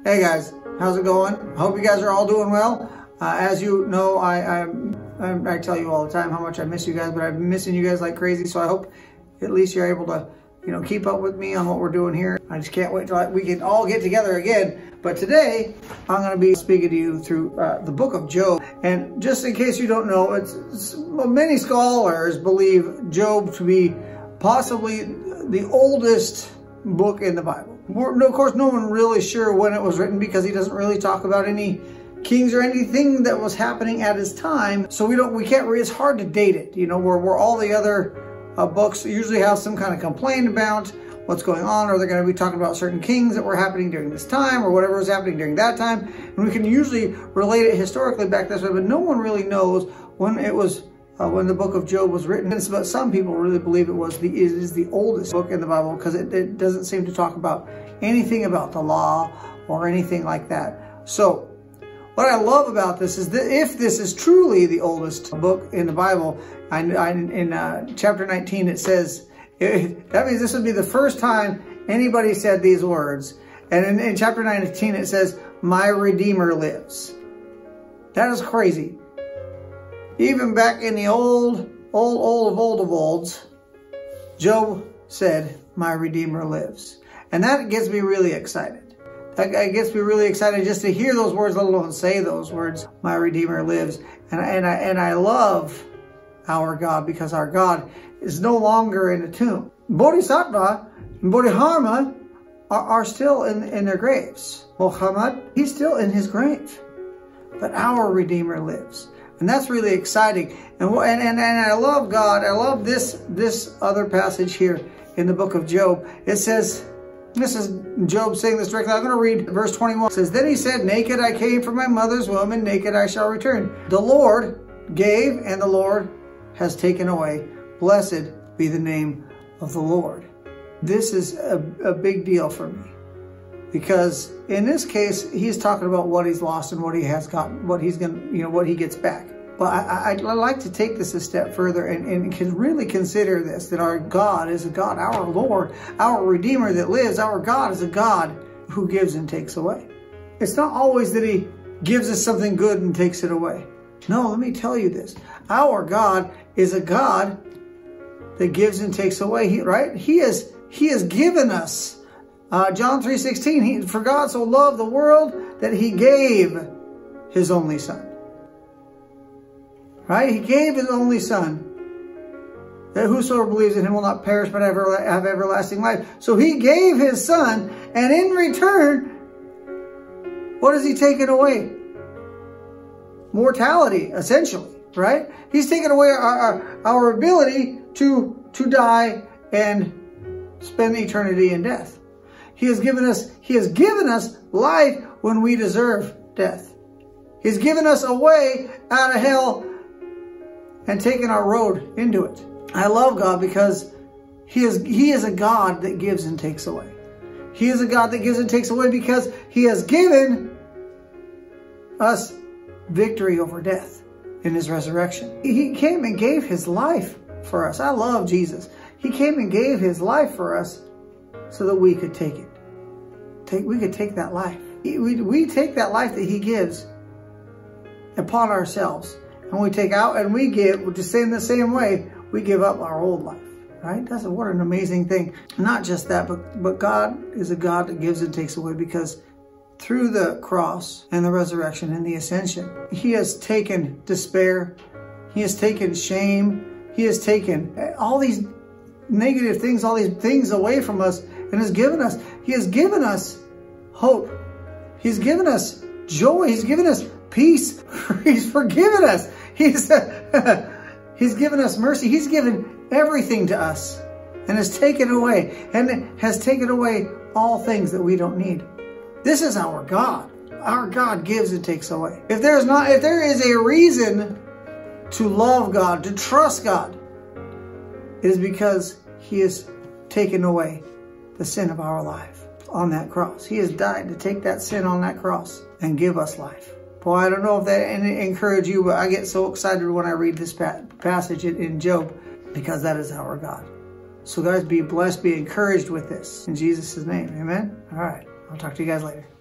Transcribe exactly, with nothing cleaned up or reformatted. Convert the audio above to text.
Hey guys, how's it going? I hope you guys are all doing well. Uh, as you know, I, I'm, I'm, I tell you all the time how much I miss you guys, but I've been missing you guys like crazy. So I hope at least you're able to, you know, keep up with me on what we're doing here. I just can't wait till I, we can all get together again. But today, I'm going to be speaking to you through uh, the book of Job. And just in case you don't know, it's, it's many scholars believe Job to be possibly the oldest book in the Bible. We're, of course, no one really sure when it was written because he doesn't really talk about any kings or anything that was happening at his time. So we don't, we can't, it's hard to date it, you know, where, where all the other uh, books usually have some kind of complaint about what's going on, or they're going to be talking about certain kings that were happening during this time or whatever was happening during that time. And we can usually relate it historically back this way, but no one really knows when it was Uh, when the book of Job was written. But some people really believe it was the it is the oldest book in the Bible because it, it doesn't seem to talk about anything about the law or anything like that. So what I love about this is that if this is truly the oldest book in the Bible, I, I, in uh, chapter nineteen it says, it, that means this would be the first time anybody said these words. And in, in chapter nineteen it says, "My Redeemer lives." That is crazy. Even back in the old, old, old of old of olds, Job said, "My Redeemer lives." And that gets me really excited. That gets me really excited just to hear those words, let alone say those words, "My Redeemer lives." And, and, I, and I love our God because our God is no longer in a tomb. Bodhisattva and Bodhidharma are, are still in, in their graves. Muhammad, he's still in his grave. But our Redeemer lives. And that's really exciting. And, and, and, and I love God. I love this, this other passage here in the book of Job. It says, this is Job saying this directly. I'm going to read verse twenty-one. It says, "Then he said, naked I came from my mother's womb, and naked I shall return. The Lord gave, and the Lord has taken away. Blessed be the name of the Lord." This is a, a big deal for me. Because in this case, he's talking about what he's lost and what he has gotten, what he's going to, you know, what he gets back. But I, I, I like to take this a step further and, and can really consider this, that our God is a God, our Lord, our Redeemer that lives. Our God is a God who gives and takes away. It's not always that he gives us something good and takes it away. No, let me tell you this. Our God is a God that gives and takes away, he, right? He has, he has given us. Uh, John three sixteen, he, "For God so loved the world that he gave his only son." Right? He gave his only son, that whosoever believes in him will not perish but have, have everlasting life. So he gave his son, and in return, what has he taken away? Mortality, essentially, right? He's taken away our, our, our ability to, to die and spend eternity in death. He has given us, he has given us life when we deserve death. He's given us a way out of hell and taken our road into it. I love God because he is, he is a God that gives and takes away. He is a God that gives and takes away because he has given us victory over death in his resurrection. He came and gave his life for us. I love Jesus. He came and gave his life for us so that we could take it. Take, we could take that life. We, we take that life that he gives upon ourselves. And we take out and we give, just in the same way, we give up our old life. Right? That's what an amazing thing. Not just that, but, but God is a God that gives and takes away, because through the cross and the resurrection and the ascension, he has taken despair. He has taken shame. He has taken all these negative things, all these things away from us, and has given us, he has given us hope. He's given us joy. He's given us peace. He's forgiven us. He's, he's given us mercy. He's given everything to us and has taken away and has taken away all things that we don't need. This is our God. Our God gives and takes away. If there's not, if there is a reason to love God, to trust God, it is because he has taken away the sin of our life on that cross. He has died to take that sin on that cross and give us life. Boy, I don't know if that encourages you, but I get so excited when I read this passage in Job, because that is our God. So guys, be blessed, be encouraged with this. In Jesus' name, amen? All right, I'll talk to you guys later.